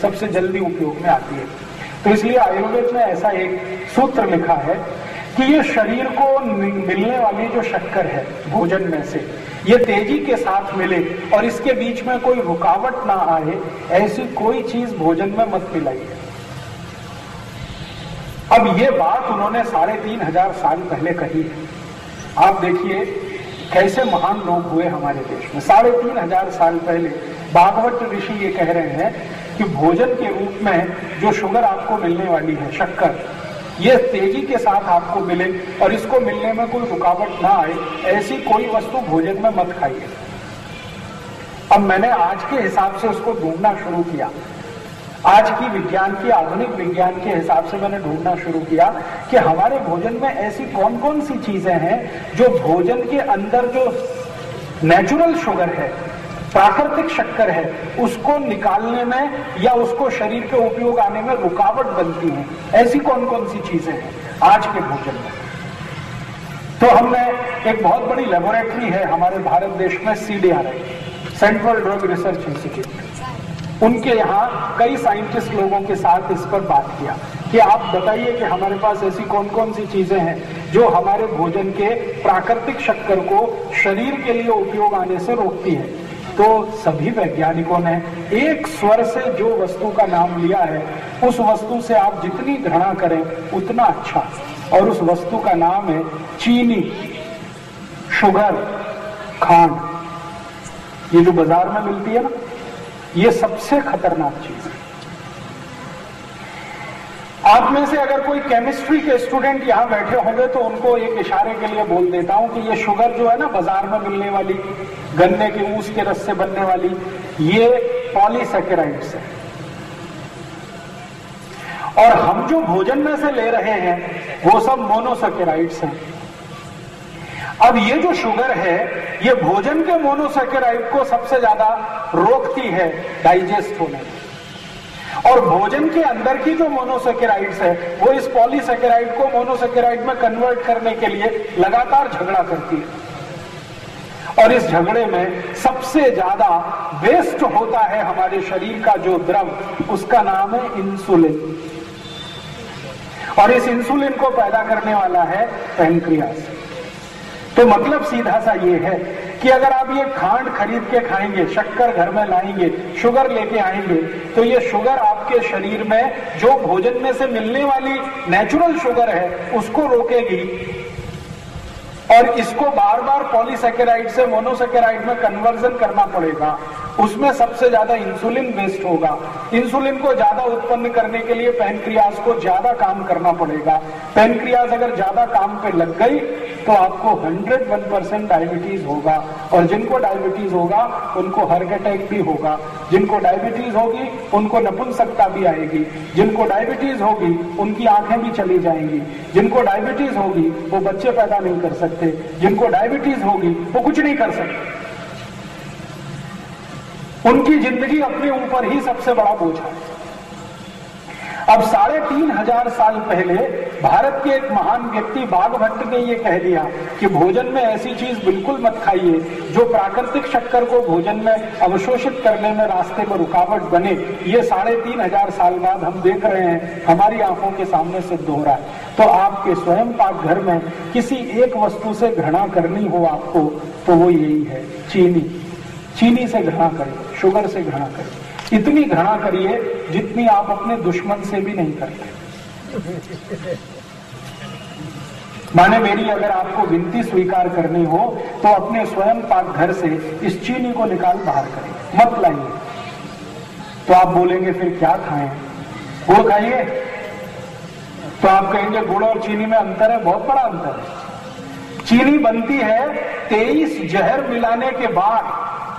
सबसे जल्दी उपयोग में आती है। तो इसलिए आयुर्वेद में ऐसा एक सूत्र लिखा है कि ये शरीर को मिलने वाली जो शक्कर है भोजन में से, ये तेजी के साथ मिले और इसके बीच में कोई रुकावट ना आए, ऐसी कोई चीज भोजन में मत मिलाइए। अब ये बात उन्होंने 3500 साल पहले कही है। आप देखिए कैसे महान लोग हुए हमारे देश में। 3500 साल पहले भागवत ऋषि ये कह रहे हैं कि भोजन के रूप में जो शुगर आपको मिलने वाली है, शक्कर, ये तेजी के साथ आपको मिले और इसको मिलने में कोई रुकावट ना आए, ऐसी कोई वस्तु भोजन में मत खाइए। अब मैंने आज के हिसाब से उसको ढूंढना शुरू किया। आज की विज्ञान की, आधुनिक विज्ञान के हिसाब से मैंने ढूंढना शुरू किया कि हमारे भोजन में ऐसी कौन कौन सी चीजें हैं जो भोजन के अंदर जो नेचुरल शुगर है, प्राकृतिक शक्कर है, उसको निकालने में या उसको शरीर के उपयोग आने में रुकावट बनती है। ऐसी कौन कौन सी चीजें हैं आज के भोजन में। तो हमने एक बहुत बड़ी लेबोरेटरी है हमारे भारत देश में, CDRI, central drug research institute, उनके यहाँ कई साइंटिस्ट लोगों के साथ इस पर बात किया कि आप बताइए कि हमारे पास ऐसी कौन कौन सी चीजें हैं जो हमारे भोजन के प्राकृतिक शक्कर को शरीर के लिए उपयोग आने से रोकती है। तो सभी वैज्ञानिकों ने एक स्वर से जो वस्तु का नाम लिया है, उस वस्तु से आप जितनी घृणा करें उतना अच्छा, और उस वस्तु का नाम है चीनी, शुगर, खांड। ये जो बाजार में मिलती है ना, ये सबसे खतरनाक चीज है। आप में से अगर कोई केमिस्ट्री के स्टूडेंट यहां बैठे होंगे तो उनको एक इशारे के लिए बोल देता हूं कि ये शुगर जो है ना बाजार में मिलने वाली, गन्ने के ऊस के रस से बनने वाली, ये पॉलीसैकेराइड्स है। और हम जो भोजन में से ले रहे हैं वो सब मोनोसैकेराइड्स हैं। अब ये जो शुगर है, ये भोजन के मोनोसैकेराइड को सबसे ज्यादा रोकती है डाइजेस्ट होने में, और भोजन के अंदर की जो मोनोसैकेराइड्स है वो इस पॉलीसैकेराइड को मोनोसैकेराइड में कन्वर्ट करने के लिए लगातार झगड़ा करती है। और इस झगड़े में सबसे ज्यादा वेस्ट होता है हमारे शरीर का जो द्रव, उसका नाम है इंसुलिन। और इस इंसुलिन को पैदा करने वाला है पैनक्रियास। तो मतलब सीधा सा ये है कि अगर आप ये खांड खरीद के खाएंगे, शक्कर घर में लाएंगे, शुगर लेके आएंगे, तो ये शुगर आपके शरीर में जो भोजन में से मिलने वाली नेचुरल शुगर है उसको रोकेगी, और इसको बार बार पॉलीसैकेराइड से मोनोसैकेराइड में कन्वर्जन करना पड़ेगा। उसमें सबसे ज्यादा इंसुलिन वेस्ट होगा। इंसुलिन को ज्यादा उत्पन्न करने के लिए पैनक्रियास को ज्यादा काम करना पड़ेगा। पैनक्रियास अगर ज्यादा काम पे लग गई तो आपको 101% डायबिटीज होगा, और जिनको डायबिटीज होगा उनको हार्ट अटैक भी होगा। जिनको डायबिटीज होगी उनको नपुंसकता भी आएगी। जिनको डायबिटीज होगी उनकी आंखें भी चली जाएंगी। जिनको डायबिटीज होगी वो बच्चे पैदा नहीं कर सकते। जिनको डायबिटीज होगी वो कुछ नहीं कर सकते। उनकी जिंदगी अपने ऊपर ही सबसे बड़ा बोझ है। अब 3500 साल पहले भारत के एक महान व्यक्ति बाघभट्ट ने यह कह दिया कि भोजन में ऐसी चीज बिल्कुल मत खाइए जो प्राकृतिक शक्कर को भोजन में अवशोषित करने में रास्ते में रुकावट बने। ये 3500 साल बाद हम देख रहे हैं, हमारी आंखों के सामने सिद्ध हो रहा है। तो आपके स्वयं पाक घर में किसी एक वस्तु से घृणा करनी हो आपको, तो वो यही है, चीनी। चीनी से घृणा करिए, शुगर से घृणा करिए। इतनी घृणा करिए जितनी आप अपने दुश्मन से भी नहीं करते। माने मेरी अगर आपको विनती स्वीकार करनी हो तो अपने स्वयं पाक घर से इस चीनी को निकाल बाहर करिए, मत लाइए। तो आप बोलेंगे फिर क्या खाएं? गुड़ खाइए। तो आप कहेंगे गुड़ और चीनी में अंतर है। बहुत बड़ा अंतर है। चीनी बनती है 23 जहर मिलाने के बाद।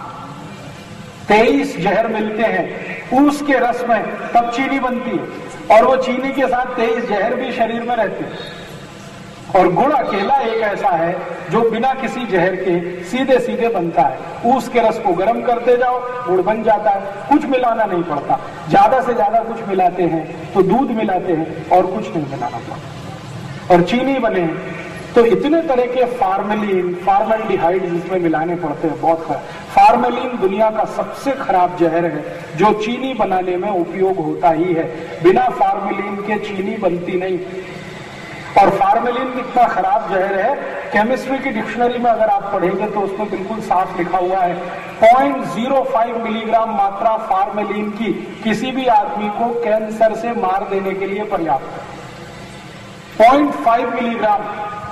23 जहर मिलते हैं ऊस के रस में, तब चीनी बनती है, और वो चीनी के साथ 23 जहर भी शरीर में रहते हैं। और गुड़ अकेला एक ऐसा है जो बिना किसी जहर के सीधे सीधे बनता है। ऊस के रस को गर्म करते जाओ, गुड़ बन जाता है, कुछ मिलाना नहीं पड़ता। ज्यादा से ज्यादा कुछ मिलाते हैं तो दूध मिलाते हैं और कुछ नहीं मिलाना पड़ता। और चीनी बने तो इतने तरह के फार्मेलिन, फॉर्मल्डिहाइड जिसमें मिलाने पड़ते हैं, बहुत खराब। फार्मेलिन दुनिया का सबसे खराब जहर है जो चीनी बनाने में उपयोग होता ही है। बिना फार्मेलिन के चीनी बनती नहीं। और फार्मेलिन इतना खराब जहर है, केमिस्ट्री की डिक्शनरी में अगर आप पढ़ेंगे तो उसमें बिल्कुल साफ लिखा हुआ है 0.05 मिलीग्राम मात्रा फार्मेलिन की किसी भी आदमी को कैंसर से मार देने के लिए पर्याप्त है। 0.5 मिलीग्राम।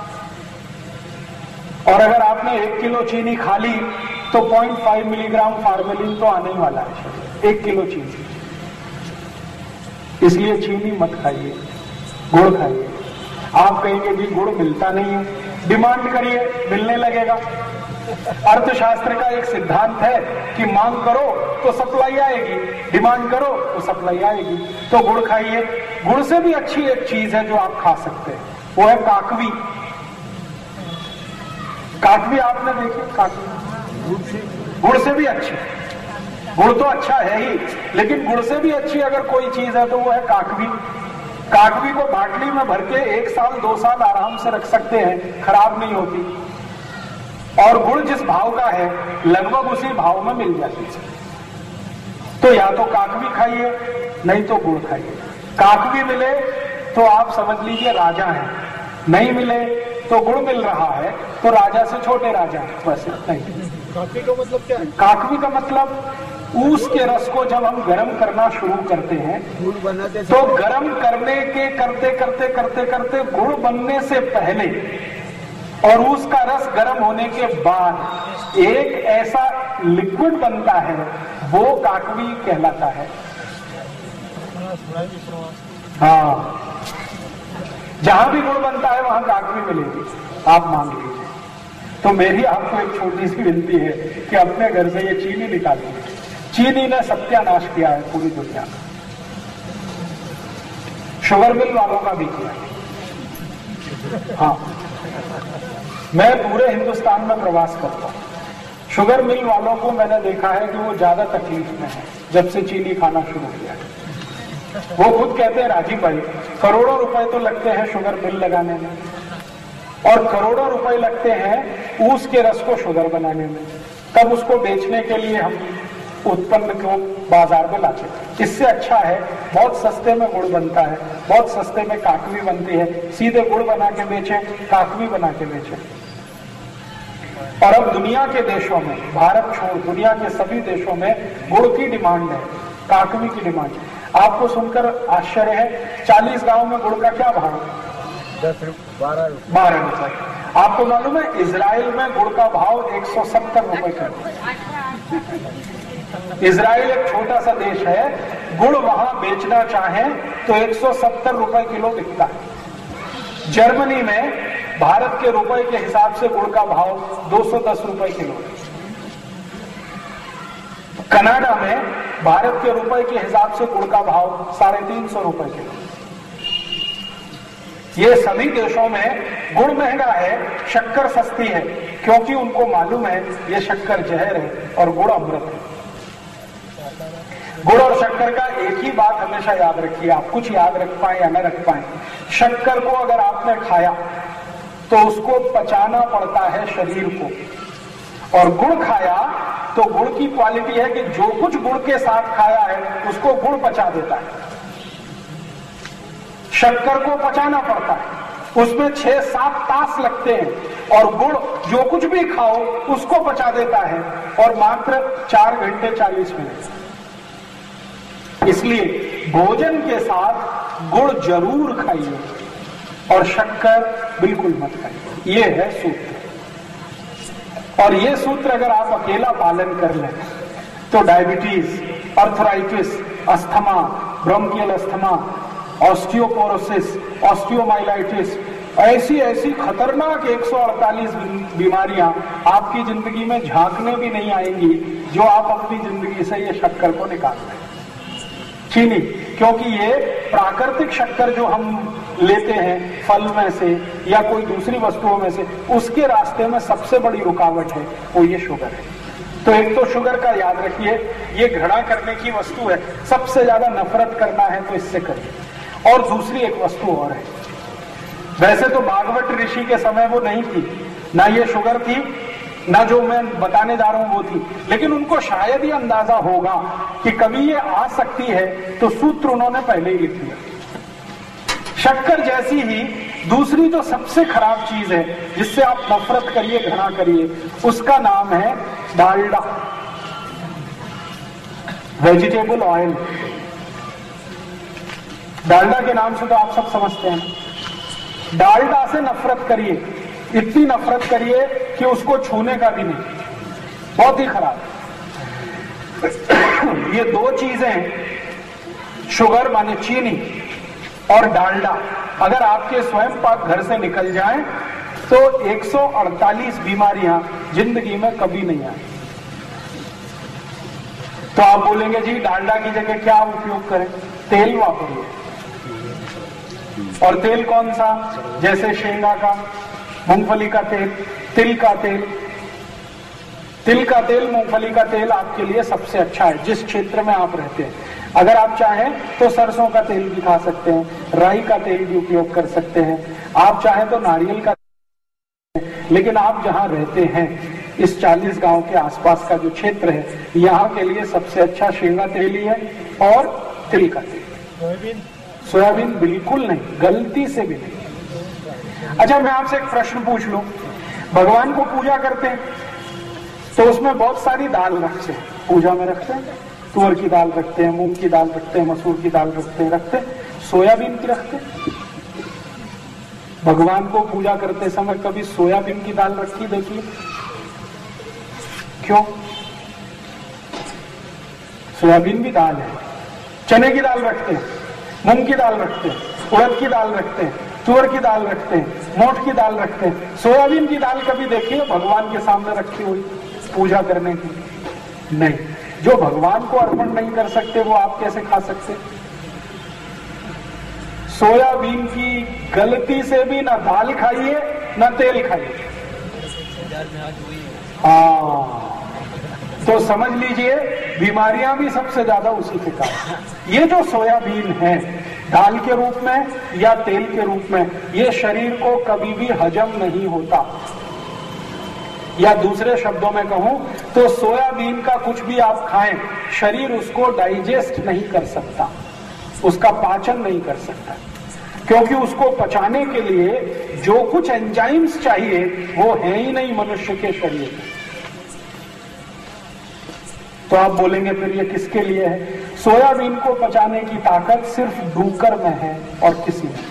और अगर आपने 1 किलो चीनी खा ली तो 0.5 मिलीग्राम फार्मेलिन तो आने ही वाला है 1 किलो चीनी। इसलिए चीनी मत खाइए, गुड़ खाइए। आप कहेंगे जी गुड़ मिलता नहीं है, डिमांड करिए, मिलने लगेगा। अर्थशास्त्र का एक सिद्धांत है कि मांग करो तो सप्लाई आएगी, डिमांड करो तो सप्लाई आएगी। तो गुड़ खाइए। गुड़ से भी अच्छी एक चीज है जो आप खा सकते हैं, वो है काकवी। काकवी आपने देखी? काकवी गुड़ से भी अच्छी। गुड़ तो अच्छा है ही, लेकिन गुड़ से भी अच्छी अगर कोई चीज है तो वो है काकवी। काकवी को बाटली में भर के 1 साल 2 साल आराम से रख सकते हैं, खराब नहीं होती। और गुड़ जिस भाव का है लगभग उसी भाव में मिल जाती है। तो या तो काकवी खाइए, नहीं तो गुड़ खाइए। काकवी मिले तो आप समझ लीजिए राजा हैं, नहीं मिले तो गुड़ मिल रहा है तो राजा से छोटे राजा, बस इतना ही। काकवी का मतलब क्या है? काकवी का मतलब ऊस के रस को जब हम गर्म करना शुरू करते हैं गुड़ बनाते तो गर्म करने के करते करते करते करते गुड़ बनने से पहले और उसका रस गर्म होने के बाद एक ऐसा लिक्विड बनता है, वो काकवी कहलाता है। हाँ, जहां भी गुड़ बनता है वहां काकवी मिलेगी, आप मांग लीजिए। तो मेरी आपको एक छोटी सी विनती है कि अपने घर से ये चीनी निकालिए। चीनी ने सत्यानाश किया है पूरी दुनिया का, शुगर मिल वालों का भी किया है। हाँ, मैं पूरे हिंदुस्तान में प्रवास करता हूं। शुगर मिल वालों को मैंने देखा है कि वो ज्यादा तकलीफ में है जब से चीनी खाना शुरू किया है। वो खुद कहते हैं राजीव भाई, करोड़ों रुपए तो लगते हैं शुगर मिल लगाने में और करोड़ों रुपए लगते हैं ऊस के रस को शुगर बनाने में, तब उसको बेचने के लिए हम उत्पन्न को बाजार में लाते। इससे अच्छा है बहुत सस्ते में गुड़ बनता है, बहुत सस्ते में काकवी बनती है, सीधे गुड़ बना के बेचें, काकवी बना के बेचें। और अब दुनिया के देशों में, भारत छोड़ दुनिया के सभी देशों में गुड़ की डिमांड है, काकवी की डिमांड है। आपको सुनकर आश्चर्य है, 40 गांव में गुड़ का क्या भाव? 12 रुपए। आपको मालूम है इजराइल में गुड़ का भाव 170 रुपए का। इजराइल एक छोटा सा देश है, गुड़ वहां बेचना चाहे तो 170 रुपए किलो बिकता है। जर्मनी में भारत के रुपए के हिसाब से गुड़ का भाव 210 रुपए किलो है। कनाडा में भारत के रुपए के हिसाब से गुड़ का भाव 350 रुपए किलो। ये सभी देशों में गुड़ महंगा है, शक्कर सस्ती है, क्योंकि उनको मालूम है ये शक्कर जहर है और गुड़ अमृत है। गुड़ और शक्कर का एक ही बात हमेशा याद रखिए, आप कुछ याद रख पाए या न रख पाए, शक्कर को अगर आपने खाया तो उसको पचाना पड़ता है शरीर को, और गुड़ खाया तो गुड़ की क्वालिटी है कि जो कुछ गुड़ के साथ खाया है उसको गुड़ पचा देता है। शक्कर को पचाना पड़ता है, उसमें 6-7 तास लगते हैं, और गुड़ जो कुछ भी खाओ उसको पचा देता है, और मात्र 4 घंटे 40 मिनट। इसलिए भोजन के साथ गुड़ जरूर खाइए और शक्कर बिल्कुल मत खाइए। ये है सूत्र। और ये सूत्र अगर आप अकेला पालन कर लें तो diabetes, arthritis, asthma, bronchial asthma, osteoporosis, osteomyelitis, ऐसी ऐसी खतरनाक 148 बीमारियां आपकी जिंदगी में झांकने भी नहीं आएंगी जो आप अपनी जिंदगी से ये शक्कर को निकाल रहे हैं, चीनी। क्योंकि ये प्राकृतिक शक्कर जो हम लेते हैं फल में से या कोई दूसरी वस्तुओं में से, उसके रास्ते में सबसे बड़ी रुकावट है वो ये शुगर है। तो एक तो शुगर का याद रखिए, ये घृणा करने की वस्तु है, सबसे ज्यादा नफरत करना है तो इससे करिए। और दूसरी एक वस्तु और है, वैसे तो भागवत ऋषि के समय वो नहीं थी, ना ये शुगर थी, ना जो मैं बताने जा रहा हूं वो थी, लेकिन उनको शायद ही अंदाजा होगा कि कभी ये आ सकती है, तो सूत्र उन्होंने पहले ही लिख दिया। शक्कर जैसी ही दूसरी जो सबसे खराब चीज है, जिससे आप नफरत करिए, घृणा करिए, उसका नाम है डालडा, वेजिटेबल ऑयल। डालडा के नाम से तो आप सब समझते हैं। डालडा से नफरत करिए, इतनी नफरत करिए कि उसको छूने का भी नहीं, बहुत ही खराब। ये दो चीजें, शुगर माने चीनी और डालडा, अगर आपके स्वयं पाक घर से निकल जाएं तो 148 बीमारियां जिंदगी में कभी नहीं आए। तो आप बोलेंगे जी डालडा की जगह क्या उपयोग करें? तेल वापरिए। और तेल कौन सा? जैसे शेंगा का, मूंगफली का तेल, तिल का तेल। तिल का तेल, मूंगफली का तेल आपके लिए सबसे अच्छा है जिस क्षेत्र में आप रहते हैं। अगर आप चाहें तो सरसों का तेल भी खा सकते हैं, राई का तेल भी उपयोग कर सकते हैं, आप चाहें तो नारियल का तेल। लेकिन आप जहां रहते हैं, इस 40 गांव के आसपास का जो क्षेत्र है, यहाँ के लिए सबसे अच्छा शेंगा तेल ही है और तिल का तेल। सोयाबीन बिल्कुल नहीं, गलती से भी नहीं। अच्छा, मैं आपसे एक प्रश्न पूछ लूं, भगवान को पूजा करते हैं तो उसमें बहुत सारी दाल रखते हैं, पूजा में रखते हैं, तुअर की दाल रखते हैं, मूंग की दाल रखते हैं, मसूर की दाल रखते हैं, सोयाबीन की रखते हैं। भगवान को पूजा करते समय कभी सोयाबीन की दाल रखी देखिए? क्यों? सोयाबीन भी दाल है। चने की दाल रखते हैं, मूंग की दाल रखते हैं, उड़द की दाल रखते हैं, तुअर की दाल रखते हैं, मोठ की दाल रखते हैं। सोयाबीन की दाल कभी देखिए भगवान के सामने रखी हुई पूजा करने की? नहीं। जो भगवान को अर्पण नहीं कर सकते वो आप कैसे खा सकते? सोयाबीन की गलती से भी ना दाल खाइए ना तेल खाइए। तो समझ लीजिए बीमारियां भी सबसे ज्यादा उसी के कारण। ये जो सोयाबीन है, दाल के रूप में या तेल के रूप में, ये शरीर को कभी भी हजम नहीं होता। या दूसरे शब्दों में कहूं तो सोयाबीन का कुछ भी आप खाएं, शरीर उसको डाइजेस्ट नहीं कर सकता, उसका पाचन नहीं कर सकता, क्योंकि उसको पचाने के लिए जो कुछ एंजाइम्स चाहिए वो है ही नहीं मनुष्य के शरीर में। तो आप बोलेंगे फिर ये किसके लिए है? सोयाबीन को पचाने की ताकत सिर्फ डूकर में है और किसी में।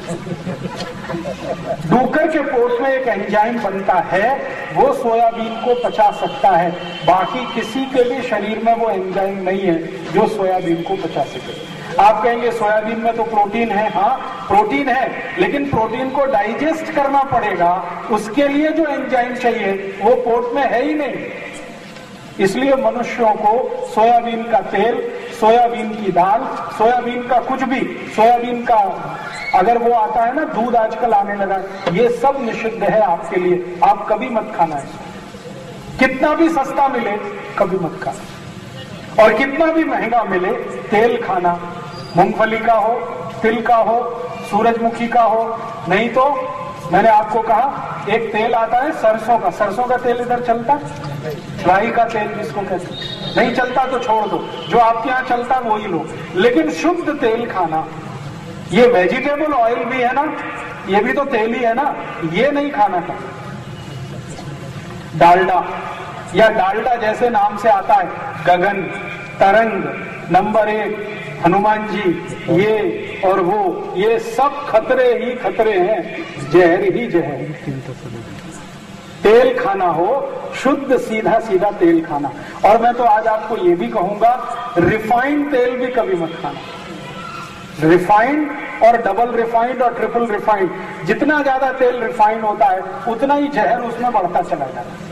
डूकर के पोट में एक एंजाइम बनता है, वो सोयाबीन को पचा सकता है, बाकी किसी के भी शरीर में वो एंजाइम नहीं है जो सोयाबीन को पचा सके। आप कहेंगे सोयाबीन में तो प्रोटीन है। हाँ, प्रोटीन है, लेकिन प्रोटीन को डाइजेस्ट करना पड़ेगा, उसके लिए जो एंजाइम चाहिए वो पोट में है ही नहीं। इसलिए मनुष्यों को सोयाबीन का तेल, सोयाबीन की दाल, सोयाबीन का कुछ भी, सोयाबीन का अगर वो आता है ना दूध आजकल आने लगा, ये सब निषिद्ध है आपके लिए। आप कभी मत खाना इसको, कितना भी सस्ता मिले कभी मत खाना, और कितना भी महंगा मिले तेल खाना, मूंगफली का हो, तिल का हो, सूरजमुखी का हो। नहीं तो मैंने आपको कहा एक तेल आता है सरसों का, सरसों का तेल इधर चलता है, राई का तेल जिसको कहते हैं, नहीं चलता तो छोड़ दो, जो आपके यहाँ चलता वही लो, लेकिन शुद्ध तेल खाना। ये वेजिटेबल ऑयल भी है ना, ये भी तो तेल ही है ना, ये नहीं खाना था। डालडा, या डालडा जैसे नाम से आता है, गगन, तरंग, नंबर 1, हनुमान जी, ये और वो, ये सब खतरे ही खतरे हैं, जहर ही जहर। तेल खाना हो शुद्ध, सीधा सीधा तेल खाना। और मैं तो आज आपको ये भी कहूंगा, रिफाइंड तेल भी कभी मत खाना। रिफाइंड और डबल रिफाइंड और ट्रिपल रिफाइंड, जितना ज्यादा तेल रिफाइंड होता है उतना ही जहर उसमें बढ़ता चला जाता है।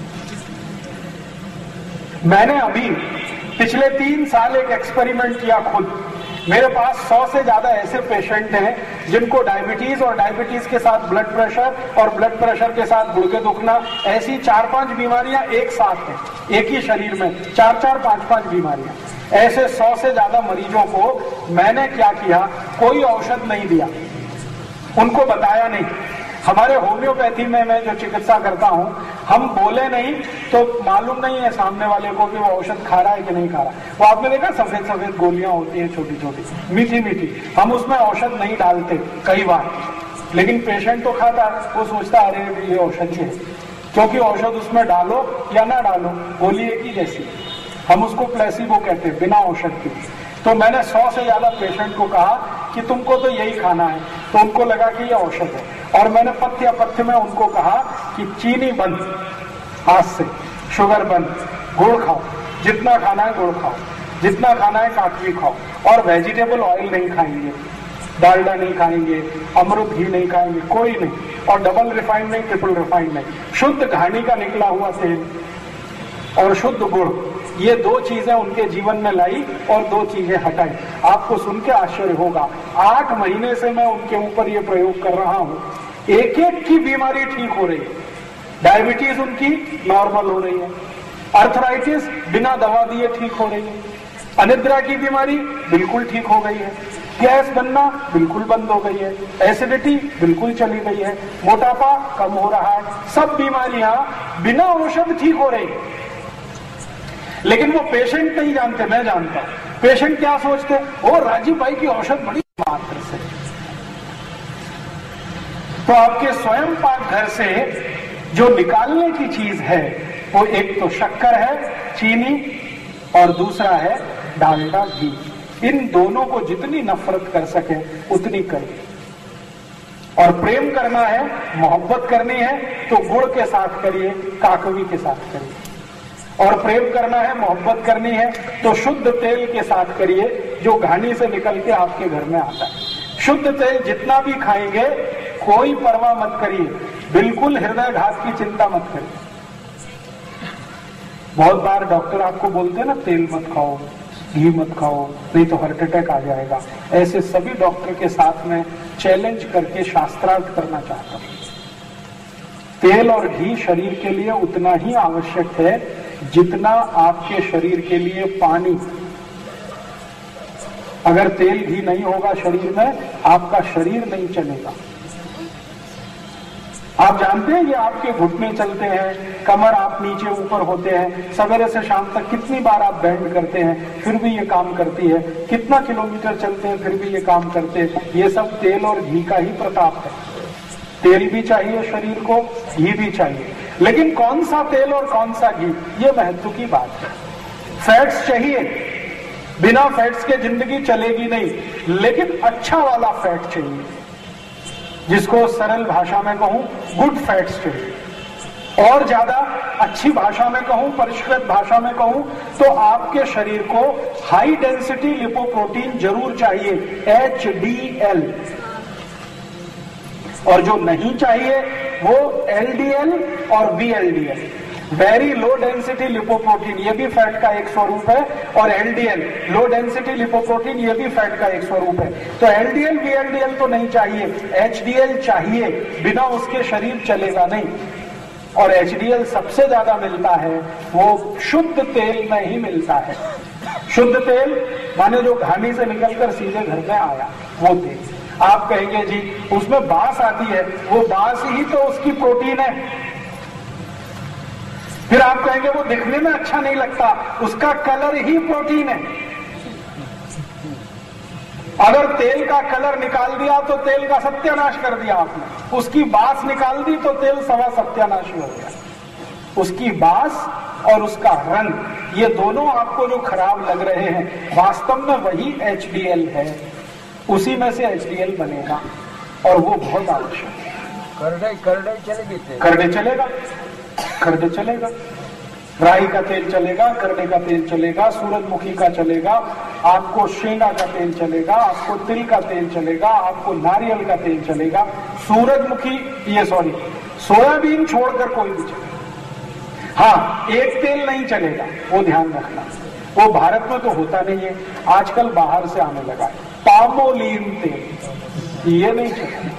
मैंने अभी पिछले 3 साल एक एक्सपेरिमेंट किया खुद। मेरे पास 100 से ज्यादा ऐसे पेशेंट हैं जिनको डायबिटीज और डायबिटीज के साथ ब्लड प्रेशर और ब्लड प्रेशर के साथ गुर्दे दुखना, ऐसी 4-5 बीमारियां एक साथ हैं, एक ही शरीर में 4-4, 5-5 बीमारियां। ऐसे 100 से ज्यादा मरीजों को मैंने क्या किया, कोई औषध नहीं दिया, उनको बताया नहीं। हमारे होम्योपैथी में मैं जो चिकित्सा करता हूं, हम बोले नहीं तो मालूम नहीं है सामने वाले को कि वो औषध खा रहा है कि नहीं खा रहा। वो आपने देखा सफेद सफेद गोलियां होती है छोटी छोटी मीठी मीठी, हम उसमें औषध नहीं डालते कई बार, लेकिन पेशेंट तो खाता है, वो सोचता है अरे ये औषधि है, क्योंकि औषध उसमें डालो या ना डालो गोली एक ही जैसी, हम उसको प्लेसिबो कहते हैं, बिना औषध के। तो मैंने 100 से ज्यादा पेशेंट को कहा कि तुमको तो यही खाना है, तो उनको लगा कि ये औषध है। और मैंने पथ्य अपथ्य में उनको कहा कि चीनी बंद, आज से शुगर बंद, गुड़ खाओ, जितना खाना है गुड़ खाओ, जितना खाना है काकवी खाओ, और वेजिटेबल ऑयल नहीं खाएंगे, डालडा नहीं खाएंगे, अमृत घी नहीं खाएंगे, कोई नहीं, और डबल रिफाइंड नहीं, ट्रिपल रिफाइंड नहीं, शुद्ध घानी का निकला हुआ तेल और शुद्ध गुड़, ये 2 चीजें उनके जीवन में लाई और 2 चीजें हटाई। आपको सुन के आश्चर्य होगा, 8 महीने से मैं उनके ऊपर ये प्रयोग कर रहा हूं, एक एक की बीमारी ठीक हो रही है। डायबिटीज उनकी नॉर्मल हो रही है, अर्थराइटिस बिना दवा दिए ठीक हो रही है, अनिद्रा की बीमारी बिल्कुल ठीक हो गई है, गैस बनना बिल्कुल बंद हो गई है, एसिडिटी बिल्कुल चली गई है, मोटापा कम हो रहा है, सब बीमारियां बिना औषध ठीक हो रही। लेकिन वो पेशेंट नहीं जानते, मैं जानता हूं। पेशेंट क्या सोचते, ओ राजीव भाई की औषध बड़ी मात्र से। तो आपके स्वयं पाक घर से जो निकालने की चीज है वो एक तो शक्कर है, चीनी, और दूसरा है डालडा, घी। इन दोनों को जितनी नफरत कर सके उतनी करिए। और प्रेम करना है, मोहब्बत करनी है तो गुड़ के साथ करिए, काकवी के साथ करिए। और प्रेम करना है, मोहब्बत करनी है तो शुद्ध तेल के साथ करिए, जो घानी से निकल के आपके घर में आता है। शुद्ध तेल जितना भी खाएंगे कोई परवाह मत करिए, बिल्कुल हृदय घात की चिंता मत करिए। बहुत बार डॉक्टर आपको बोलते हैं ना, तेल मत खाओ, घी मत खाओ, नहीं तो हार्ट अटैक आ जाएगा। ऐसे सभी डॉक्टर के साथ में चैलेंज करके शास्त्रार्थ करना चाहता हूं। तेल और घी शरीर के लिए उतना ही आवश्यक है जितना आपके शरीर के लिए पानी। अगर तेल घी नहीं होगा शरीर में, आपका शरीर नहीं चलेगा। आप जानते हैं ये आपके घुटने चलते हैं, कमर आप नीचे ऊपर होते हैं, सवेरे से शाम तक कितनी बार आप बैंड करते हैं फिर भी ये काम करती है, कितना किलोमीटर चलते हैं फिर भी ये काम करते हैं। ये सब तेल और घी का ही प्रताप है। तेल भी चाहिए शरीर को, घी भी चाहिए, लेकिन कौन सा तेल और कौन सा घी, ये महत्व की बात है। फैट्स चाहिए, बिना फैट्स के जिंदगी चलेगी नहीं, लेकिन अच्छा वाला फैट चाहिए, जिसको सरल भाषा में कहूं गुड फैट्स चाहिए। और ज्यादा अच्छी भाषा में कहूं, परिष्कृत भाषा में कहूं तो आपके शरीर को हाई डेंसिटी लिपोप्रोटीन जरूर चाहिए, HDL। और जो नहीं चाहिए वो LDL और VLDL, very low density lipoprotein, ये भी फैट का एक स्वरूप है, और LDL लो डेंसिटी लिपोप्रोटीन, ये भी फैट का एक स्वरूप है। तो LDL VLDL तो नहीं चाहिए, HDL चाहिए, बिना उसके शरीर चलेगा नहीं। और HDL सबसे ज्यादा मिलता है वो शुद्ध तेल में ही मिलता है। शुद्ध तेल माने जो घानी से निकलकर सीधे घर में आया वो तेल। आप कहेंगे जी उसमें बास आती है, वो बास ही तो उसकी प्रोटीन है। फिर आप कहेंगे वो दिखने में अच्छा नहीं लगता, उसका कलर ही प्रोटीन है। अगर तेल का कलर निकाल दिया तो तेल का सत्यानाश कर दिया आपने, उसकी बास निकाल दी तो तेल सवा सत्यानाश हो गया। उसकी बास और उसका रंग, ये दोनों आपको जो खराब लग रहे हैं वास्तव में वही HDL है, उसी में से HDL बनेगा, और वो बहुत आवश्यक है। करडे चलेगी, करडे चलेगा, करडे चलेगा, राई का तेल चलेगा, करडे का तेल चलेगा, सूरजमुखी का चलेगा, आपको शेंगा का तेल चलेगा, आपको तिल का तेल चलेगा, आपको नारियल का तेल चलेगा, सूरजमुखी सोयाबीन छोड़कर कोई भी चलेगा। हाँ, एक तेल नहीं चलेगा, वो ध्यान रखना, वो भारत में तो होता नहीं है, आजकल बाहर से आने लगा है, पामोलिन तेल, ये नहीं चलेगा।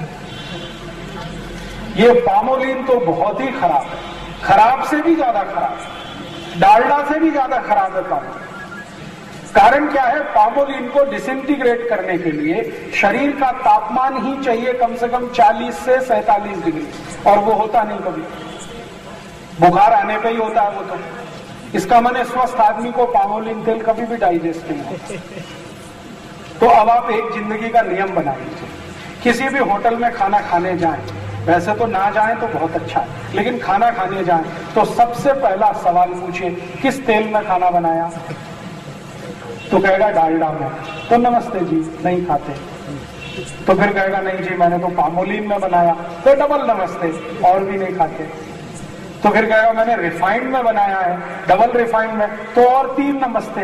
ये पामोलिन तो बहुत ही खराब है, खराब से भी ज्यादा खराब, डालडा से भी ज्यादा खराब है पामोलिन। कारण क्या है? पामोलिन को डिसइंटीग्रेट करने के लिए शरीर का तापमान ही चाहिए कम से कम 40 से 47 डिग्री, और वो होता नहीं कभी, बुखार आने पे ही होता है वो तो। इसका माने स्वस्थ आदमी को पामोलिन तेल कभी भी डाइजेस्ट नहीं होता। तो अब आप एक जिंदगी का नियम बना लीजिए, किसी भी होटल में खाना खाने जाएं, वैसे तो ना जाएं तो बहुत अच्छा है, लेकिन खाना खाने जाएं तो सबसे पहला सवाल पूछिए किस तेल में खाना बनाया? तो कहेगा डालडा में, तो नमस्ते जी, नहीं खाते। तो फिर कहेगा नहीं जी मैंने तो पामोलिन में बनाया, तो डबल नमस्ते, और भी नहीं खाते। तो फिर कहेगा मैंने रिफाइंड में बनाया है, डबल रिफाइंड में, तो और 3 नमस्ते।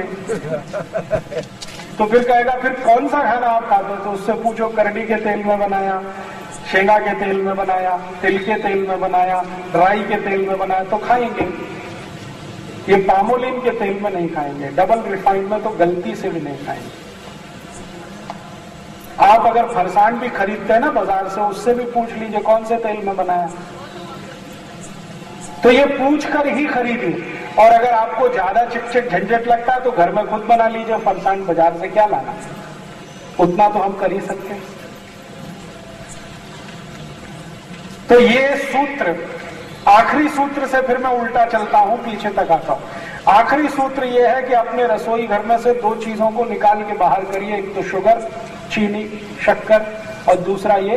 तो फिर कहेगा फिर कौन सा खाना आप खाते? तो उससे पूछो करडी के तेल में बनाया, शेंगा के तेल में बनाया, तिल के तेल में बनाया, राई के तेल में बनाया, तो खाएंगे। ये पामोलिन के तेल में नहीं खाएंगे, डबल रिफाइंड में तो गलती से भी नहीं खाएंगे। आप अगर फरसान भी खरीदते हैं ना बाजार से, उससे भी पूछ लीजिए कौन से तेल में बनाया। तो ये पूछ कर ही खरीदिए। और अगर आपको ज्यादा चिकचिक झंझट लगता है तो घर में खुद बना लीजिए, फरसान बाजार से क्या लाना, उतना तो हम कर ही सकते हैं। तो ये सूत्र, आखिरी सूत्र से फिर मैं उल्टा चलता हूं, पीछे तक आता हूं। आखिरी सूत्र ये है कि अपने रसोई घर में से 2 चीजों को निकाल के बाहर करिए, एक तो शुगर, चीनी, शक्कर, और दूसरा ये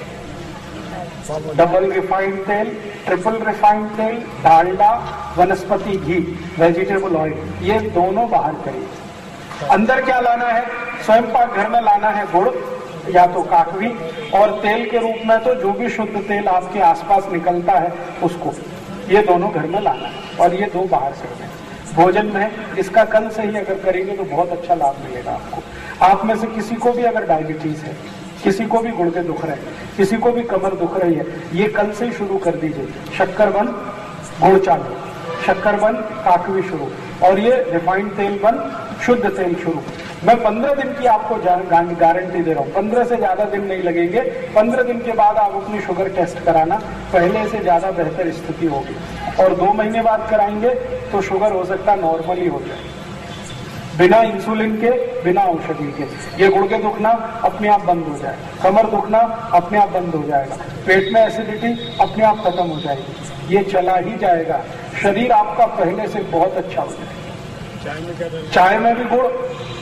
डबल रिफाइंड तेल, ट्रिपल रिफाइंड तेल, डालडा, वनस्पति घी, वेजिटेबल ऑयल, ये दोनों बाहर करिए। अंदर क्या लाना है? स्वयं पाक घर में लाना है गुड़ या तो काकवी, और तेल के रूप में तो जो भी शुद्ध तेल आपके आसपास निकलता है उसको, ये दोनों घर में लाना है, और ये 2 बाहर से होंगे। भोजन में इसका कल से ही अगर करेंगे तो बहुत अच्छा लाभ मिलेगा आपको। आप में से किसी को भी अगर डायबिटीज है, किसी को भी गुर्दे दुख रहे हैं, किसी को भी कमर दुख रही है, ये कल से ही शुरू कर दीजिए। शक्कर बंद, गुड़ चालू, शक्कर बंद, काकवी शुरू, और ये रिफाइंड तेल बंद, शुद्ध तेल शुरू। मैं 15 दिन की आपको गारंटी दे रहा हूँ, 15 से ज्यादा दिन नहीं लगेंगे। 15 दिन के बाद आप अपनी शुगर टेस्ट कराना, पहले से ज्यादा बेहतर स्थिति होगी। और 2 महीने बाद कराएंगे तो शुगर हो सकता है नॉर्मल ही हो जाए, बिना इंसुलिन के, बिना औषधि के। ये गुर्दे दुखना अपने आप बंद हो जाएगा, कमर दुखना अपने आप बंद हो जाएगा, पेट में एसिडिटी अपने आप खत्म हो जाएगी, ये चला ही जाएगा। शरीर आपका पहले से बहुत अच्छा हो जाएगा। चाय में भी गुड़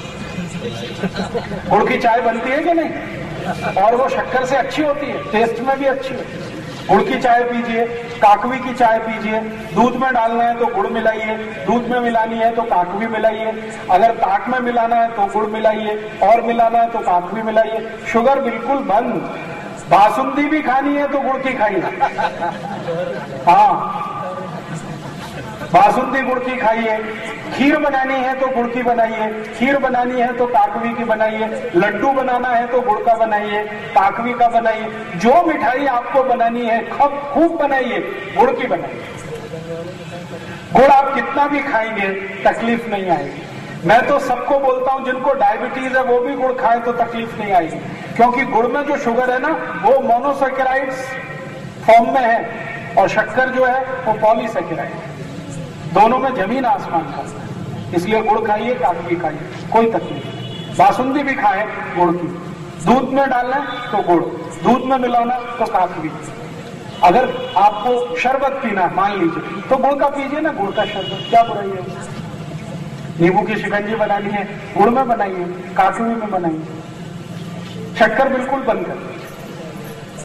की चाय बनती है कि नहीं? और वो शक्कर से अच्छी होती है, टेस्ट में भी अच्छी है। गुड़ की चाय पीजिए, काकवी की चाय पीजिए, दूध में डालना है तो गुड़ मिलाइए, दूध में मिलानी है तो काकवी मिलाइए, अगर ताक में मिलाना है तो गुड़ मिलाइए, और मिलाना है तो काकवी मिलाइए। शुगर बिल्कुल बंद। बासुंदी भी खानी है तो गुड़ की खाइए, हाँ बासुंदी गुड़ की खाइए। खीर बनानी है तो गुड़ की बनाइए, खीर बनानी है तो काकवी की बनाइए, लड्डू बनाना है तो गुड़ का बनाइए, काकवी का बनाइए। जो मिठाई आपको बनानी है खूब बनाइए, गुड़ की बनाइए। गुड़ आप कितना भी खाएंगे तकलीफ नहीं आएगी। मैं तो सबको बोलता हूं जिनको डायबिटीज है वो भी गुड़ खाए तो तकलीफ नहीं आएगी, क्योंकि गुड़ में जो शुगर है ना वो मोनोसैकेराइड्स फॉर्म में है, और शक्कर जो है वो पॉलीसैकेराइड, दोनों में जमीन आसमान का। इसलिए गुड़ खाइए, काकवी खाइए, कोई तकलीफ नहीं। बासुंदी भी खाए गुड़ की, दूध में डालना तो गुड़, दूध में मिलाना तो काकवी। अगर आपको शरबत पीना मान लीजिए तो गुड़ का पीजिए ना, गुड़ का शरबत, क्या बुराई है? नींबू की शिकंजी बनानी है गुड़ में बनाइए, काकवी में बनाइए, शक्कर बिल्कुल बंद कर।